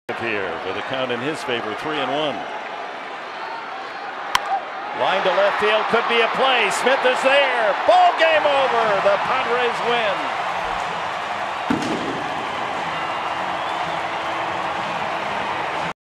Here with a count in his favor, 3-1. Line to left field, could be a play. Smith is there. Ball game over. The Padres win.